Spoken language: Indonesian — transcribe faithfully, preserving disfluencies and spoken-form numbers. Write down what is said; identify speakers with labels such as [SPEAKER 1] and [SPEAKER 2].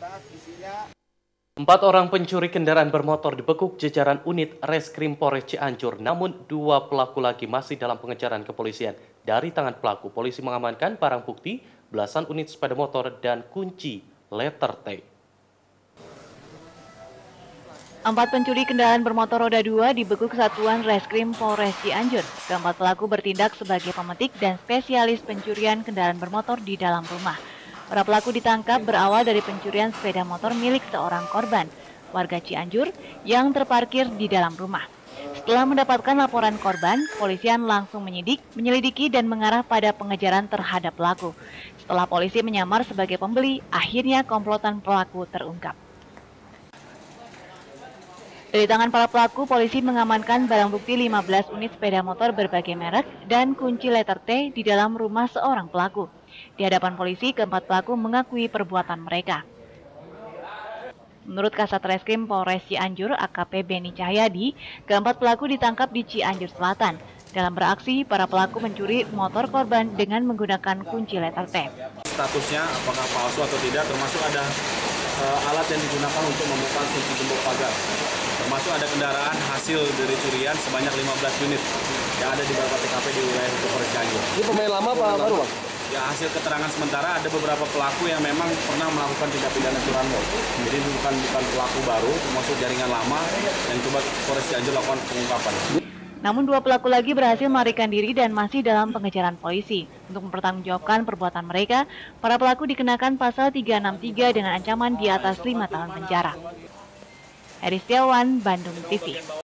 [SPEAKER 1] Empat orang pencuri kendaraan bermotor dibekuk jajaran unit Reskrim Polres Cianjur, namun dua pelaku lagi masih dalam pengejaran kepolisian. Dari tangan pelaku, polisi mengamankan barang bukti, belasan unit sepeda motor, dan kunci letter T.
[SPEAKER 2] Empat pencuri kendaraan bermotor roda dua dibekuk Satuan Reskrim Polres Cianjur. Keempat pelaku bertindak sebagai pemetik dan spesialis pencurian kendaraan bermotor di dalam rumah. Para pelaku ditangkap berawal dari pencurian sepeda motor milik seorang korban, warga Cianjur, yang terparkir di dalam rumah. Setelah mendapatkan laporan korban, polisian langsung menyidik, menyelidiki dan mengarah pada pengejaran terhadap pelaku. Setelah polisi menyamar sebagai pembeli, akhirnya komplotan pelaku terungkap. Dari tangan para pelaku, polisi mengamankan barang bukti lima belas unit sepeda motor berbagai merek dan kunci letter T di dalam rumah seorang pelaku. Di hadapan polisi, keempat pelaku mengakui perbuatan mereka. Menurut Kasat Reskrim Polres Cianjur A K P Beni Cahyadi, keempat pelaku ditangkap di Cianjur Selatan. Dalam beraksi, para pelaku mencuri motor korban dengan menggunakan kunci letter T.
[SPEAKER 3] Statusnya apakah palsu atau tidak, termasuk ada uh, alat yang digunakan untuk membuka kunci gembok pagar. Termasuk ada kendaraan hasil dari curian sebanyak lima belas unit yang ada di beberapa T K P di wilayah Polres Cianjur.
[SPEAKER 4] Ini pemain lama apa baru, Bang?
[SPEAKER 3] Ya, hasil keterangan sementara ada beberapa pelaku yang memang pernah melakukan tindak pidana curanmor. Jadi bukan bukan pelaku baru, termasuk jaringan lama yang coba Polres Cianjur lakukan pengungkapan.
[SPEAKER 2] Namun dua pelaku lagi berhasil melarikan diri dan masih dalam pengejaran polisi. Untuk mempertanggungjawabkan perbuatan mereka, para pelaku dikenakan pasal tiga enam tiga dengan ancaman di atas lima tahun penjara. Heri Setiawan, Bandung T V.